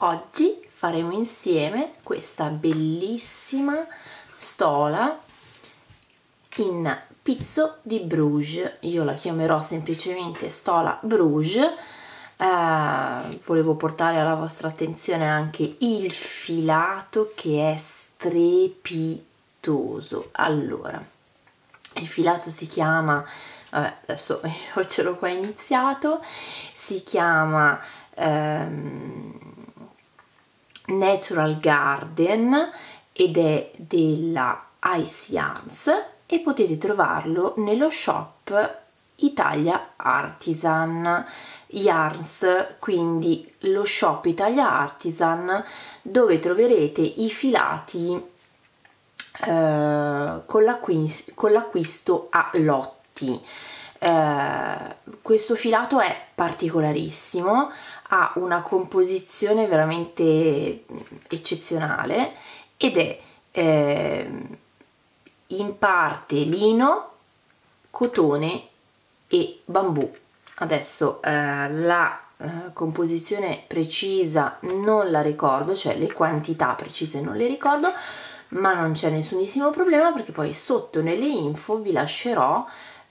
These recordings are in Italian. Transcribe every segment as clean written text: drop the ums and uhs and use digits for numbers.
oggi faremo insieme questa bellissima stola in pizzo di Bruges. Io la chiamerò semplicemente stola Bruges. Volevo portare alla vostra attenzione anche il filato che è strepitoso. Allora, il filato si chiama, vabbè, adesso io ce l'ho qua iniziato, si chiama Natural Garden ed è della Ice Yarns e potete trovarlo nello shop Italia Artisan Yarns, quindi lo shop Italia Artisan dove troverete i filati con l'acquisto a lotti. Questo filato è particolarissimo, ha una composizione veramente eccezionale ed è in parte lino, cotone e bambù. Adesso la composizione precisa non la ricordo, cioè le quantità precise non le ricordo, ma non c'è nessunissimo problema perché poi sotto nelle info vi lascerò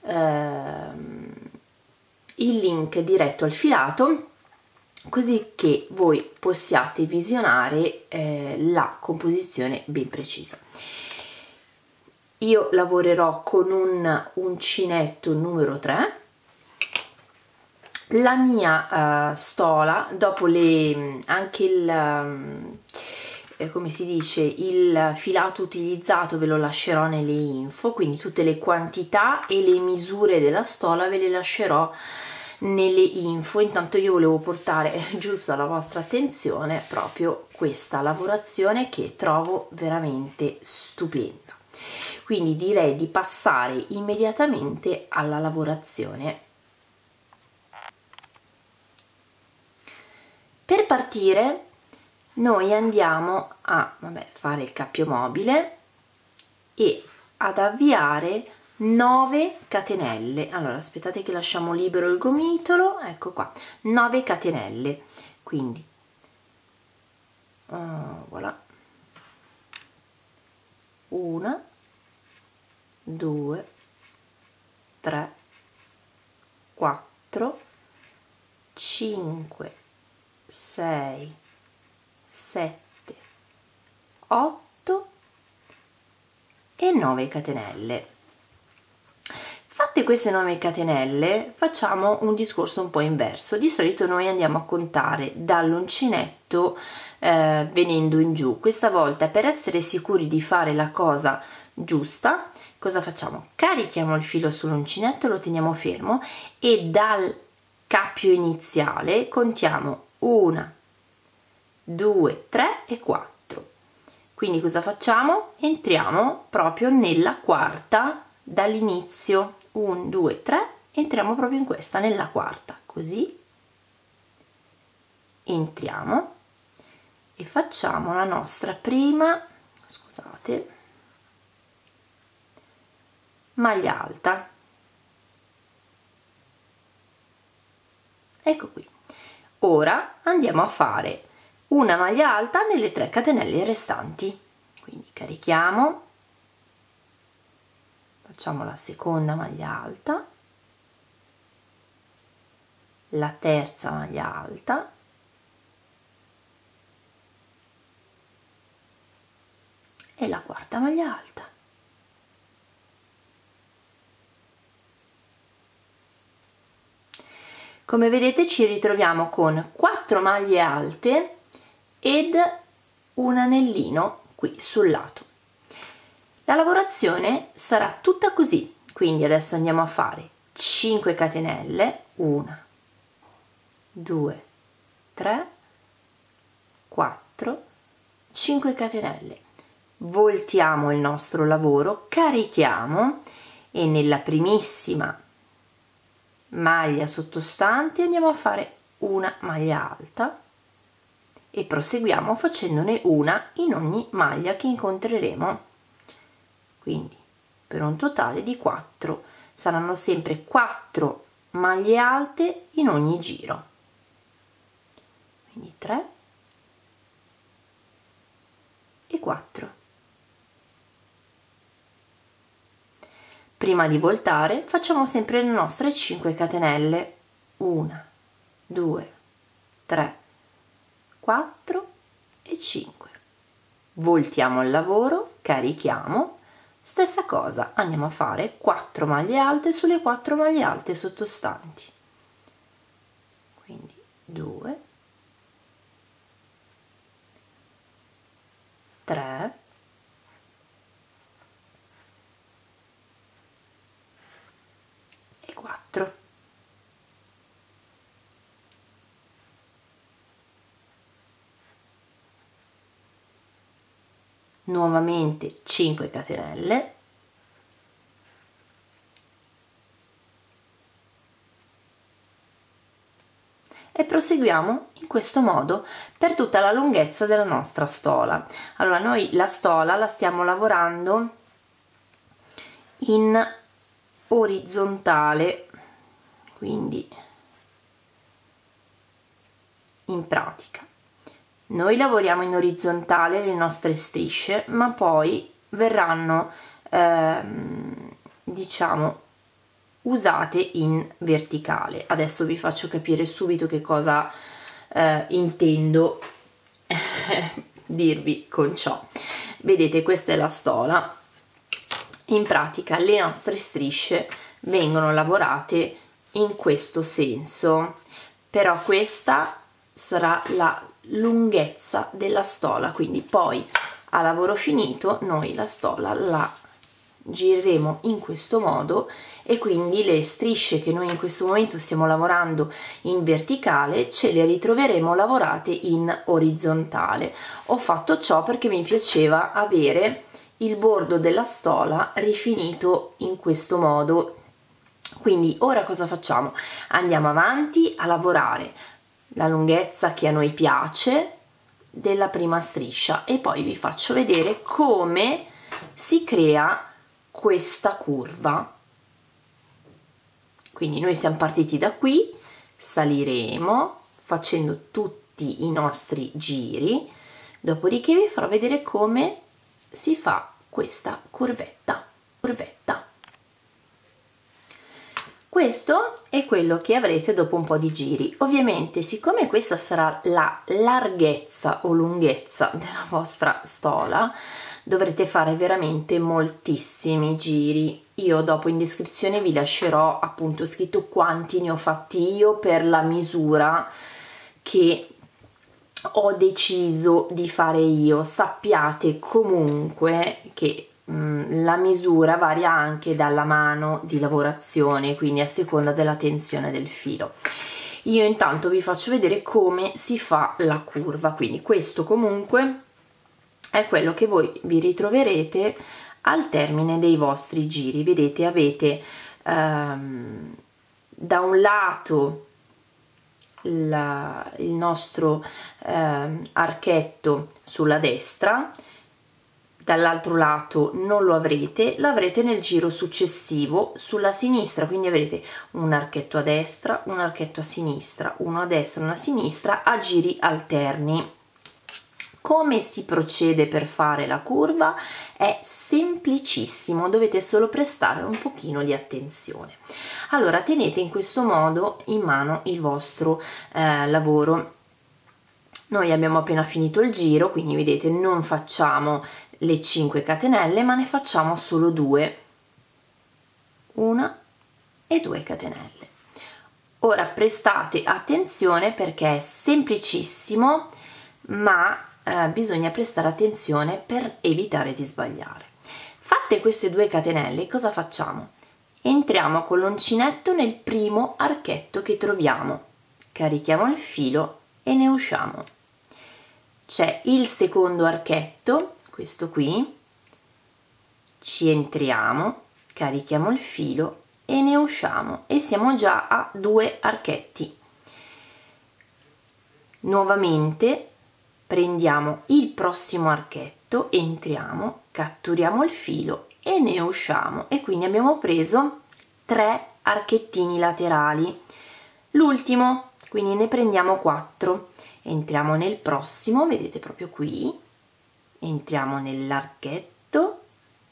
il link diretto al filato, così che voi possiate visionare la composizione ben precisa. Io lavorerò con un uncinetto numero 3. La mia stola, dopo anche il come si dice, il filato utilizzato ve lo lascerò nelle info, quindi tutte le quantità e le misure della stola ve le lascerò nelle info. Intanto io volevo portare giusto alla vostra attenzione proprio questa lavorazione che trovo veramente stupenda, quindi direi di passare immediatamente alla lavorazione. Per partire noi andiamo a fare il cappio mobile e ad avviare 9 catenelle. Allora aspettate che lasciamo libero il gomitolo, ecco qua, 9 catenelle, quindi voilà, 1 2 3 4 5 6 7 8 e 9 catenelle. Fatte queste 9 catenelle facciamo un discorso un po' inverso. Di solito noi andiamo a contare dall'uncinetto venendo in giù. Questa volta, per essere sicuri di fare la cosa giusta, cosa facciamo? Carichiamo il filo sull'uncinetto, lo teniamo fermo e dal cappio iniziale contiamo 1 2 3 e 4. Quindi cosa facciamo? Entriamo proprio nella quarta dall'inizio, 1 2 3, entriamo proprio in questa, nella quarta, così entriamo e facciamo la nostra prima, scusate, maglia alta. Ecco qui. Ora andiamo a fare una maglia alta nelle 3 catenelle restanti, quindi carichiamo, facciamo la seconda maglia alta, la terza maglia alta e la quarta maglia alta. Come vedete ci ritroviamo con 4 maglie alte ed un anellino qui sul lato. La lavorazione sarà tutta così, quindi adesso andiamo a fare 5 catenelle, 1 2 3 4 5 catenelle, voltiamo il nostro lavoro, carichiamo e nella primissima maglia sottostante andiamo a fare una maglia alta e proseguiamo facendone una in ogni maglia che incontreremo, quindi per un totale di 4. Saranno sempre 4 maglie alte in ogni giro, quindi 3 4. Prima di voltare facciamo sempre le nostre 5 catenelle, 1, 2, 3, 4 e 5. Voltiamo il lavoro, carichiamo, stessa cosa, andiamo a fare 4 maglie alte sulle 4 maglie alte sottostanti, quindi 2, 3, 4. Nuovamente 5 catenelle, e proseguiamo in questo modo per tutta la lunghezza della nostra stola. Allora, noi la stola la stiamo lavorando in orizzontale, quindi in pratica noi lavoriamo in orizzontale le nostre strisce, ma poi verranno diciamo usate in verticale. Adesso vi faccio capire subito che cosa intendo dirvi con ciò. Vedete, questa è la stola. In pratica le nostre strisce vengono lavorate in questo senso, però questa sarà la lunghezza della stola, quindi poi a lavoro finito noi la stola la gireremo in questo modo, e quindi le strisce che noi in questo momento stiamo lavorando in verticale ce le ritroveremo lavorate in orizzontale. Ho fatto ciò perché mi piaceva avere il bordo della stola rifinito in questo modo. Quindi ora cosa facciamo? Andiamo avanti a lavorare la lunghezza che a noi piace della prima striscia e poi vi faccio vedere come si crea questa curva. Quindi noi siamo partiti da qui, saliremo facendo tutti i nostri giri, dopodiché vi farò vedere come si fa questa curvetta. Questo è quello che avrete dopo un po' di giri. Ovviamente, siccome questa sarà la larghezza o lunghezza della vostra stola, dovrete fare veramente moltissimi giri. Io dopo in descrizione vi lascerò appunto scritto quanti ne ho fatti io per la misura che ho deciso di fare io. Sappiate comunque che la misura varia anche dalla mano di lavorazione, quindi a seconda della tensione del filo. Io intanto vi faccio vedere come si fa la curva, quindi questo comunque è quello che voi vi ritroverete al termine dei vostri giri. Vedete, avete da un lato il nostro archetto sulla destra, dall'altro lato non lo avrete, l'avrete nel giro successivo sulla sinistra, quindi avrete un archetto a destra, un archetto a sinistra, uno a destra, uno a sinistra, a giri alterni. Come si procede per fare la curva? È semplicissimo, dovete solo prestare un pochino di attenzione. Allora, tenete in questo modo in mano il vostro lavoro. Noi abbiamo appena finito il giro, quindi vedete non facciamo le 5 catenelle, ma ne facciamo solo 2, 1 e 2 catenelle. Ora prestate attenzione perché è semplicissimo, ma bisogna prestare attenzione per evitare di sbagliare. Fatte queste 2 catenelle, cosa facciamo? Entriamo con l'uncinetto nel primo archetto che troviamo, carichiamo il filo e ne usciamo. C'è il secondo archetto, questo qui, ci entriamo, carichiamo il filo e ne usciamo, e siamo già a 2 archetti. Nuovamente prendiamo il prossimo archetto, entriamo, catturiamo il filo e ne usciamo, e quindi abbiamo preso 3 archettini laterali. L'ultimo, quindi ne prendiamo 4, entriamo nel prossimo, vedete proprio qui, entriamo nell'archetto,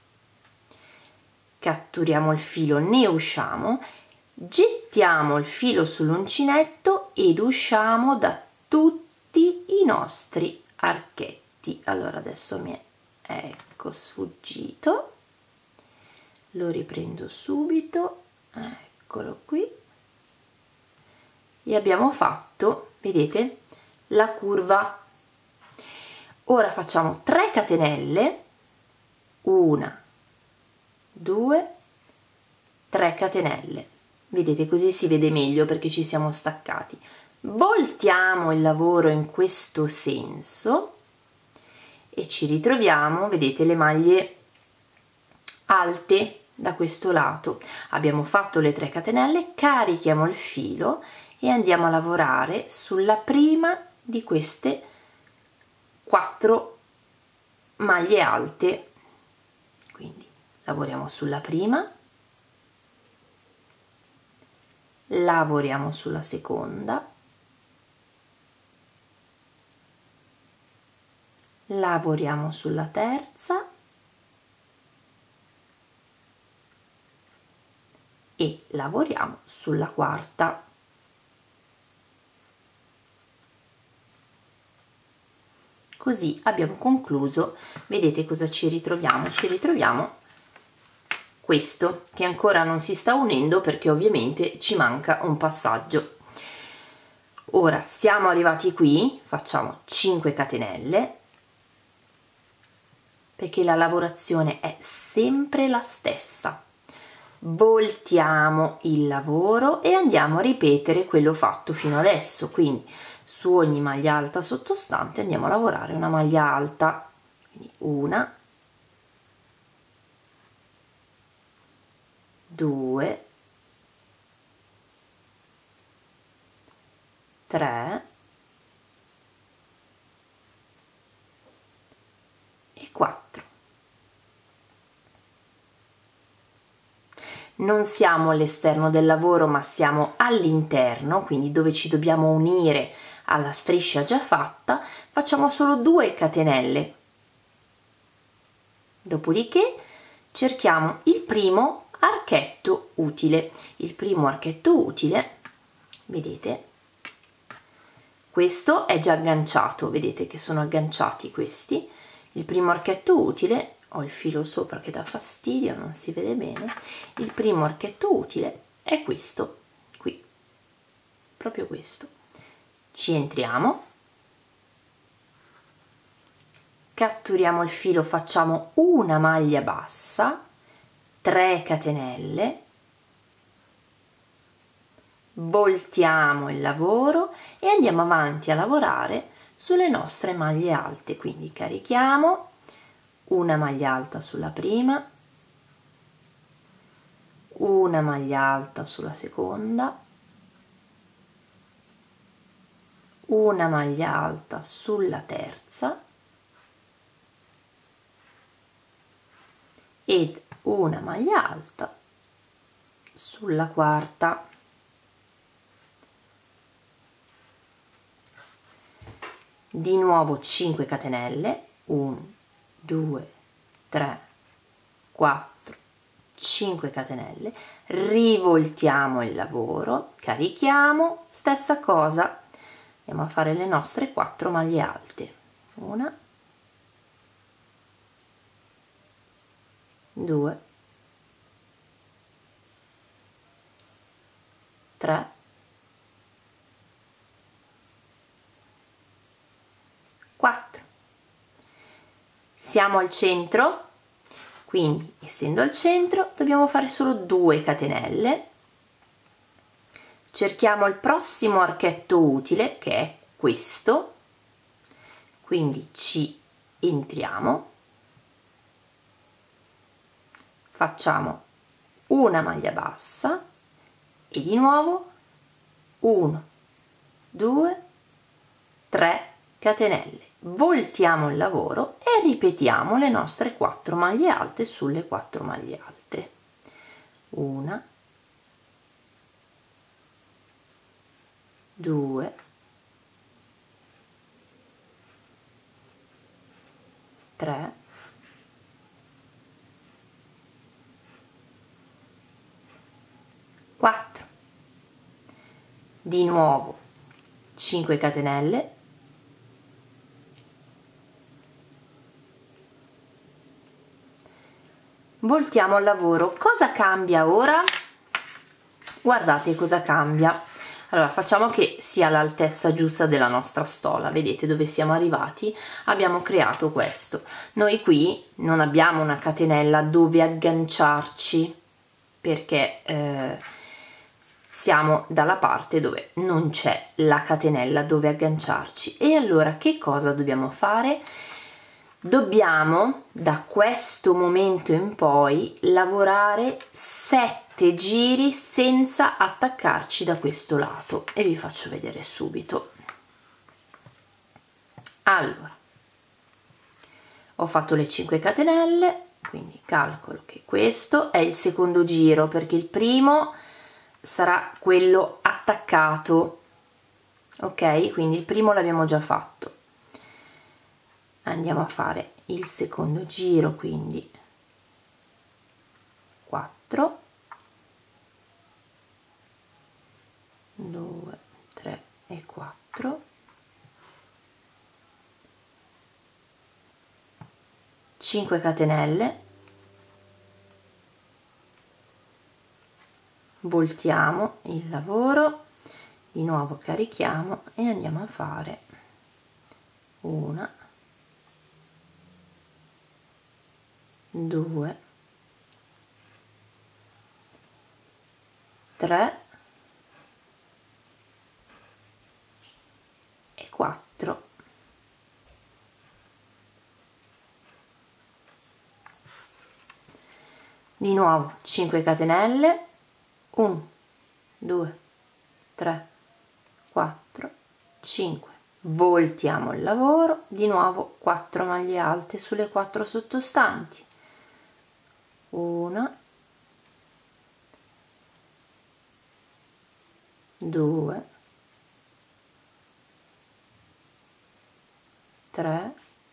catturiamo il filo, ne usciamo, gettiamo il filo sull'uncinetto ed usciamo da tutti i nostri archetti. Allora adesso mi è sfuggito, lo riprendo subito, eccolo qui, e abbiamo fatto, vedete, la curva. Ora facciamo 3 catenelle, 1, 2, 3 catenelle, vedete, così si vede meglio perché ci siamo staccati. Voltiamo il lavoro in questo senso e ci ritroviamo, vedete, le maglie alte da questo lato. Abbiamo fatto le 3 catenelle, carichiamo il filo e andiamo a lavorare sulla prima di queste 4 maglie alte. Quindi lavoriamo sulla prima, lavoriamo sulla seconda, lavoriamo sulla terza e lavoriamo sulla quarta. Così abbiamo concluso. Vedete cosa ci ritroviamo? Ci ritroviamo questo che ancora non si sta unendo perché ovviamente ci manca un passaggio. Ora siamo arrivati qui, facciamo 5 catenelle perché la lavorazione è sempre la stessa. Voltiamo il lavoro e andiamo a ripetere quello fatto fino adesso, quindi su ogni maglia alta sottostante andiamo a lavorare una maglia alta, quindi 1, 2, 3 e 4. Non siamo all'esterno del lavoro ma siamo all'interno, quindi dove ci dobbiamo unire alla striscia già fatta, facciamo solo 2 catenelle. Dopodiché cerchiamo il primo archetto utile. Il primo archetto utile, vedete, questo è già agganciato, vedete che sono agganciati questi. Il primo archetto utile, ho il filo sopra che dà fastidio, non si vede bene. Il primo archetto utile è questo qui, proprio questo. Ci entriamo, catturiamo il filo, facciamo una maglia bassa, 3 catenelle, voltiamo il lavoro e andiamo avanti a lavorare sulle nostre maglie alte. Quindi carichiamo una maglia alta sulla prima, una maglia alta sulla seconda, una maglia alta sulla terza ed una maglia alta sulla quarta. Di nuovo 5 catenelle, 1, 2, 3, 4, 5 catenelle, rivoltiamo il lavoro, carichiamo, stessa cosa, andiamo a fare le nostre 4 maglie alte, 1, 2, 3, 4. Siamo al centro, quindi essendo al centro dobbiamo fare solo 2 catenelle, cerchiamo il prossimo archetto utile che è questo, quindi ci entriamo, facciamo una maglia bassa e di nuovo 1, 2, 3 catenelle, voltiamo il lavoro e ripetiamo le nostre 4 maglie alte sulle 4 maglie alte, 1, 2, 3, 4, di nuovo 5 catenelle, voltiamo al lavoro. Cosa cambia ora? Guardate cosa cambia. Allora facciamo che sia all'altezza giusta della nostra stola. Vedete dove siamo arrivati? Abbiamo creato questo. Noi qui non abbiamo una catenella dove agganciarci, perché siamo dalla parte dove non c'è la catenella dove agganciarci. E allora che cosa dobbiamo fare? Dobbiamo da questo momento in poi lavorare 7 giri senza attaccarci da questo lato, e vi faccio vedere subito. Allora, ho fatto le 5 catenelle, quindi calcolo che questo è il secondo giro, perché il primo sarà quello attaccato, ok? Quindi il primo l'abbiamo già fatto. Andiamo a fare il secondo giro, quindi 4, 2, 3 e 4, 5 catenelle, voltiamo il lavoro, di nuovo carichiamo e andiamo a fare 1, 2, 3 e 4. Di nuovo 5 catenelle, 1, 2, 3, 4, 5. Voltiamo il lavoro, di nuovo 4 maglie alte sulle 4 sottostanti. 1, 2, 3,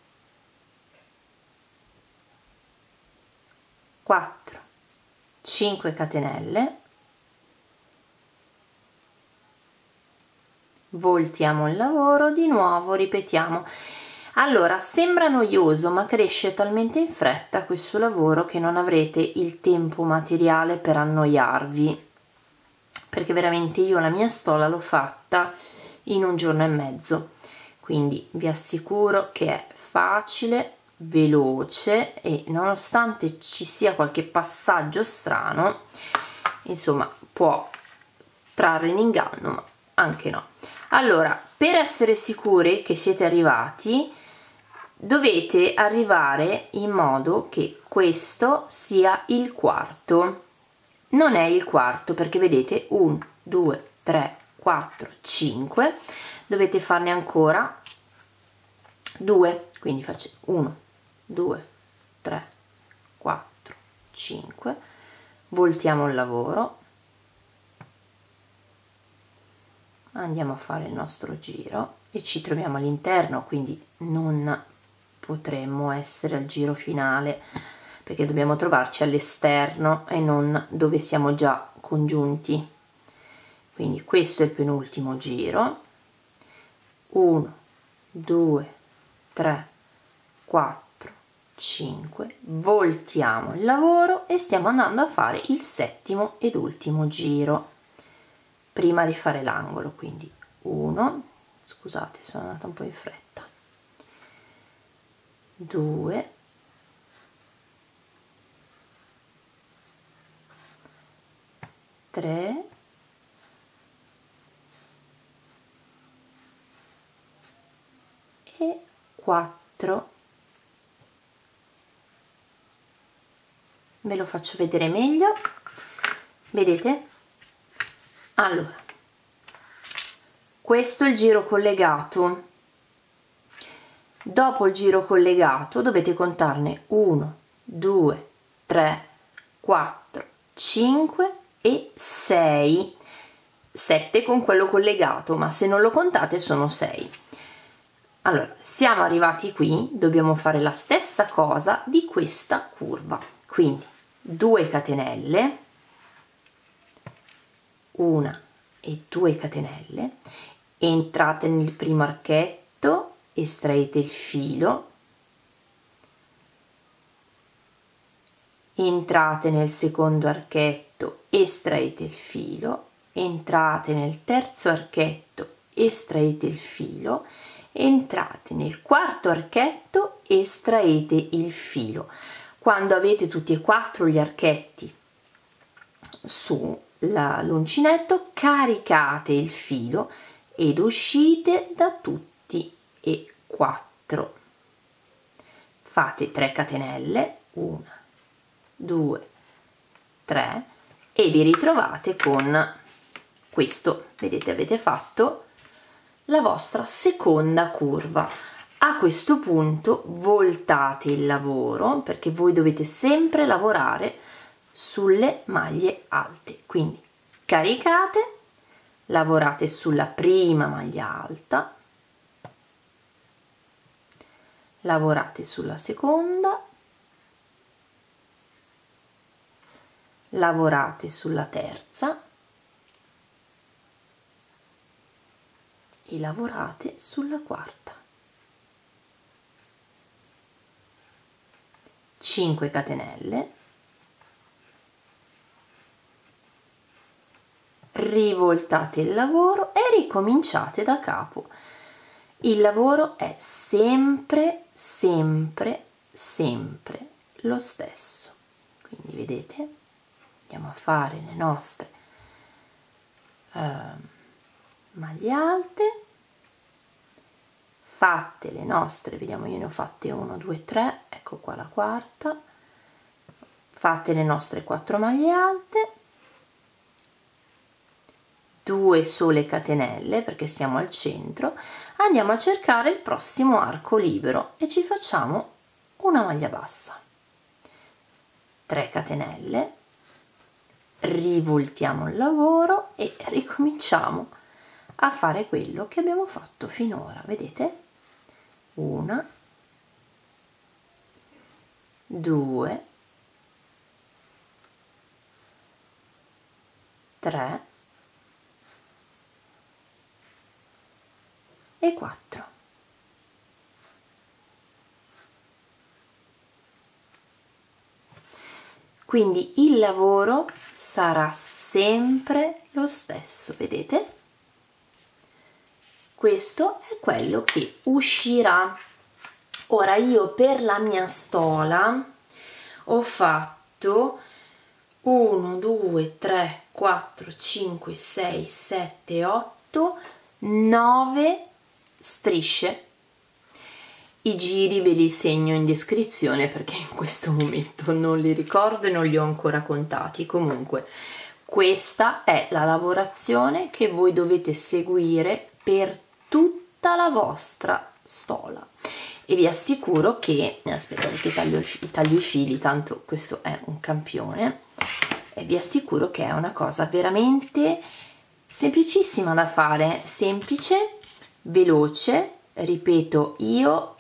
4, 5 catenelle, voltiamo il lavoro, di nuovo ripetiamo. Allora sembra noioso, ma cresce talmente in fretta questo lavoro che non avrete il tempo materiale per annoiarvi, perché veramente io la mia stola l'ho fatta in 1 giorno e mezzo, quindi vi assicuro che è facile, veloce, e nonostante ci sia qualche passaggio strano, insomma può trarre in inganno, ma anche no. Allora, per essere sicuri che siete arrivati, dovete arrivare in modo che questo sia il quarto. Non è il quarto, perché vedete 1, 2, 3, 4, 5, dovete farne ancora 2, quindi faccio 1, 2, 3, 4, 5, voltiamo il lavoro, andiamo a fare il nostro giro e ci troviamo all'interno, quindi non potremmo essere al giro finale, perché dobbiamo trovarci all'esterno e non dove siamo già congiunti. Quindi questo è il penultimo giro. 1, 2, 3, 4, 5, voltiamo il lavoro e stiamo andando a fare il settimo ed ultimo giro prima di fare l'angolo. Quindi 1, scusate, sono andata un po' in fretta, 2, 3, 4. Ve lo faccio vedere meglio, vedete? Allora, questo è il giro collegato. Dopo il giro collegato dovete contarne 1, 2, 3, 4, 5 e 6, 7 con quello collegato, ma se non lo contate sono 6. Allora, siamo arrivati qui, dobbiamo fare la stessa cosa di questa curva, quindi 2 catenelle, 1 e 2 catenelle, entrate nel primo archetto, estraete il filo, entrate nel secondo archetto, estraete il filo, entrate nel terzo archetto, estraete il filo, entrate nel quarto archetto, estraete il filo. Quando avete tutti e 4 gli archetti sull'uncinetto, caricate il filo ed uscite da tutti e 4. Fate 3 catenelle, 1, 2, 3 e vi ritrovate con questo. Vedete, avete fatto la vostra seconda curva. A questo punto voltate il lavoro, perché voi dovete sempre lavorare sulle maglie alte, quindi caricate, lavorate sulla prima maglia alta, lavorate sulla seconda, lavorate sulla terza e lavorate sulla quarta. 5 catenelle, rivoltate il lavoro e ricominciate da capo. Il lavoro è sempre lo stesso, quindi vedete, andiamo a fare le nostre maglie alte, fatte le nostre, vediamo, io ne ho fatte 1, 2, 3, ecco qua la quarta, fatte le nostre 4 maglie alte, 2 sole catenelle perché siamo al centro, andiamo a cercare il prossimo arco libero e ci facciamo una maglia bassa, 3 catenelle, rivoltiamo il lavoro e ricominciamo a fare quello che abbiamo fatto finora. Vedete, 1, 2, 3 e 4. Quindi il lavoro sarà sempre lo stesso, vedete? Questo è quello che uscirà. Ora io per la mia stola ho fatto 1, 2, 3, 4, 5, 6, 7, 8, 9 strisce. I giri ve li segno in descrizione perché in questo momento non li ricordo e non li ho ancora contati. Comunque questa è la lavorazione che voi dovete seguire per tutta la vostra stola e vi assicuro che, aspettate che taglio i fili, tanto questo è un campione, e vi assicuro che è una cosa veramente semplicissima da fare, semplice, veloce. Ripeto, io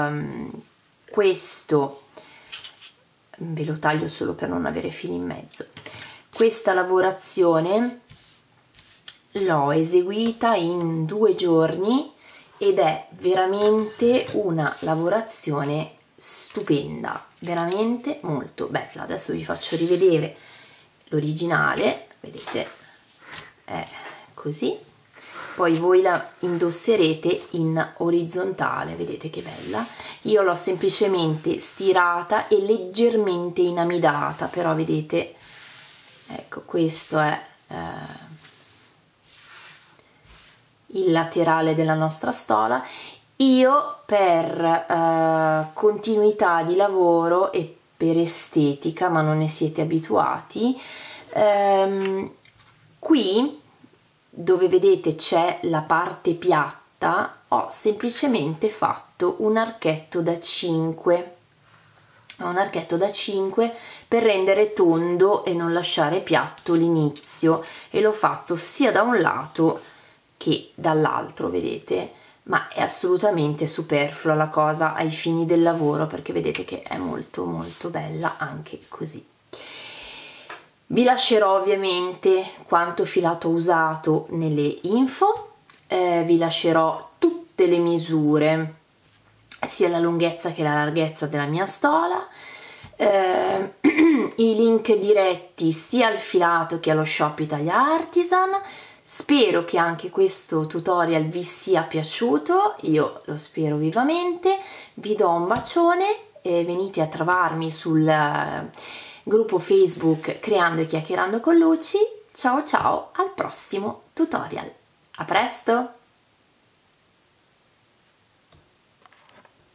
questo ve lo taglio solo per non avere fili in mezzo. Questa lavorazione l'ho eseguita in 2 giorni ed è veramente una lavorazione stupenda, veramente molto bella. Adesso vi faccio rivedere l'originale, vedete, è così. Poi voi la indosserete in orizzontale, vedete che bella. Io l'ho semplicemente stirata e leggermente inamidata, però vedete, ecco, questo è il laterale della nostra stola. Io per continuità di lavoro e per estetica, ma non ne siete abituati, qui dove vedete c'è la parte piatta ho semplicemente fatto un archetto da 5, per rendere tondo e non lasciare piatto l'inizio, e l'ho fatto sia da un lato che dall'altro, vedete, ma è assolutamente superflua la cosa ai fini del lavoro, perché vedete che è molto molto bella anche così. Vi lascerò ovviamente quanto filato ho usato nelle info, vi lascerò tutte le misure, sia la lunghezza che la larghezza della mia stola, i link diretti sia al filato che allo shop Italia Artisan. Spero che anche questo tutorial vi sia piaciuto, io lo spero vivamente. Vi do un bacione e venite a trovarmi sul gruppo Facebook Creando e Chiacchierando con Luci. Ciao ciao, al prossimo tutorial. A presto!